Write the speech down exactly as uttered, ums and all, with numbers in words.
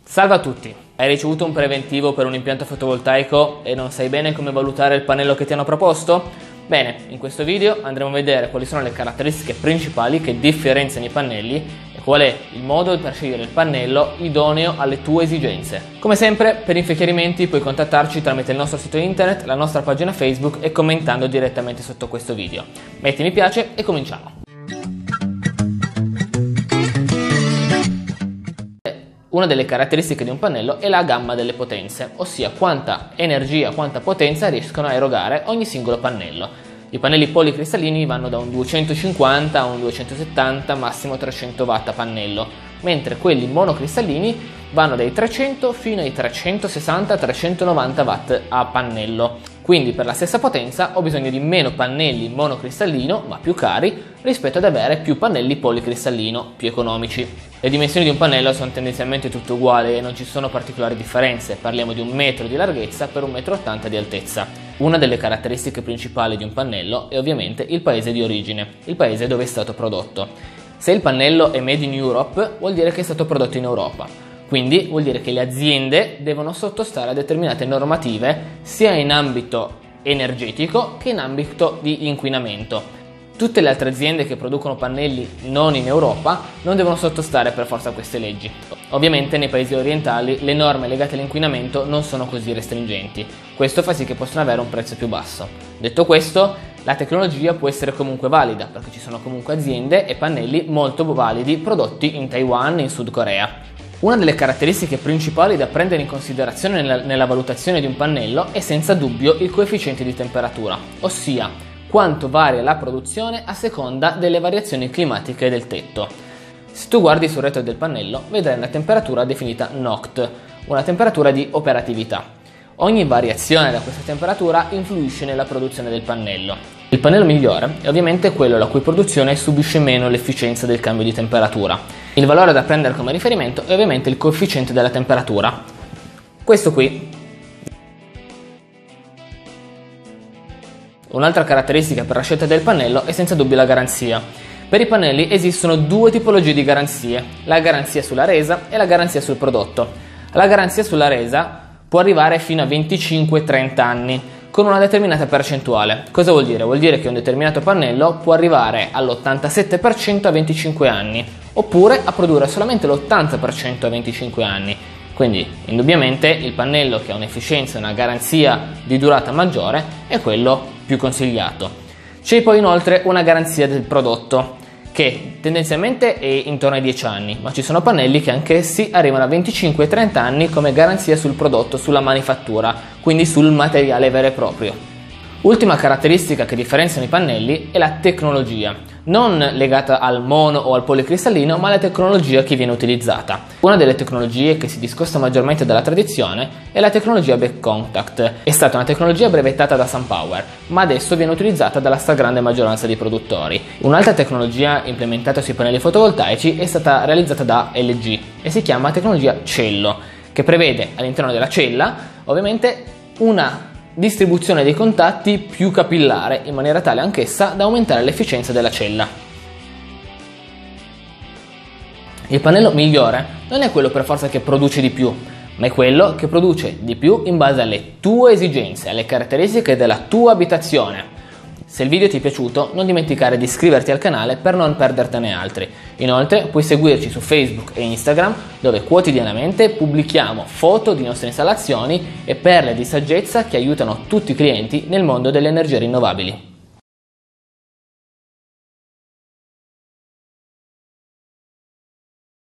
Salve a tutti! Hai ricevuto un preventivo per un impianto fotovoltaico e non sai bene come valutare il pannello che ti hanno proposto? Bene, in questo video andremo a vedere quali sono le caratteristiche principali che differenziano i pannelli e qual è il modo per scegliere il pannello idoneo alle tue esigenze. Come sempre, per info e chiarimenti puoi contattarci tramite il nostro sito internet, la nostra pagina Facebook e commentando direttamente sotto questo video. Metti mi piace e cominciamo! Una delle caratteristiche di un pannello è la gamma delle potenze, ossia quanta energia, quanta potenza riescono a erogare ogni singolo pannello. I pannelli policristallini vanno da un duecentocinquanta a un duecentosettanta, massimo trecento watt a pannello, mentre quelli monocristallini vanno dai trecento fino ai trecentosessanta trecentonovanta watt a pannello. Quindi per la stessa potenza ho bisogno di meno pannelli monocristallino, ma più cari, rispetto ad avere più pannelli policristallino, più economici. Le dimensioni di un pannello sono tendenzialmente tutte uguali e non ci sono particolari differenze, parliamo di un metro di larghezza per un metro e ottanta di altezza. Una delle caratteristiche principali di un pannello è ovviamente il paese di origine, il paese dove è stato prodotto. Se il pannello è made in Europe, vuol dire che è stato prodotto in Europa. Quindi vuol dire che le aziende devono sottostare a determinate normative sia in ambito energetico che in ambito di inquinamento. Tutte le altre aziende che producono pannelli non in Europa non devono sottostare per forza a queste leggi. Ovviamente nei paesi orientali le norme legate all'inquinamento non sono così restringenti. Questo fa sì che possano avere un prezzo più basso. Detto questo, la tecnologia può essere comunque valida perché ci sono comunque aziende e pannelli molto validi prodotti in Taiwan e in Sud Corea. Una delle caratteristiche principali da prendere in considerazione nella, nella valutazione di un pannello è senza dubbio il coefficiente di temperatura, ossia quanto varia la produzione a seconda delle variazioni climatiche del tetto. Se tu guardi sul retro del pannello vedrai una temperatura definita N O C T, una temperatura di operatività. Ogni variazione da questa temperatura influisce nella produzione del pannello. Il pannello migliore è ovviamente quello la cui produzione subisce meno l'efficienza del cambio di temperatura. Il valore da prendere come riferimento è ovviamente il coefficiente della temperatura. Questo qui. Un'altra caratteristica per la scelta del pannello è senza dubbio la garanzia. Per i pannelli esistono due tipologie di garanzie, la garanzia sulla resa e la garanzia sul prodotto. La garanzia sulla resa può arrivare fino a venticinque trenta anni, con una determinata percentuale. Cosa vuol dire? Vuol dire che un determinato pannello può arrivare all'ottantasette per cento a venticinque anni, oppure a produrre solamente l'ottanta per cento a venticinque anni. Quindi, indubbiamente, il pannello che ha un'efficienza e una garanzia di durata maggiore è quello più consigliato. C'è poi inoltre una garanzia del prodotto, che tendenzialmente è intorno ai dieci anni, ma ci sono pannelli che anch'essi arrivano a venticinque trenta anni come garanzia sul prodotto, sulla manifattura, quindi sul materiale vero e proprio. Ultima caratteristica che differenziano i pannelli è la tecnologia, non legata al mono o al policristallino, ma la tecnologia che viene utilizzata. Una delle tecnologie che si discosta maggiormente dalla tradizione è la tecnologia back contact. È stata una tecnologia brevettata da SunPower, ma adesso viene utilizzata dalla stragrande maggioranza dei produttori. Un'altra tecnologia implementata sui pannelli fotovoltaici è stata realizzata da L G e si chiama tecnologia cello, che prevede all'interno della cella ovviamente una distribuzione dei contatti più capillare, in maniera tale anch'essa da aumentare l'efficienza della cella. Il pannello migliore non è quello per forza che produce di più, ma è quello che produce di più in base alle tue esigenze, alle caratteristiche della tua abitazione. Se il video ti è piaciuto, non dimenticare di iscriverti al canale per non perdertene altri. Inoltre puoi seguirci su Facebook e Instagram, dove quotidianamente pubblichiamo foto di nostre installazioni e perle di saggezza che aiutano tutti i clienti nel mondo delle energie rinnovabili.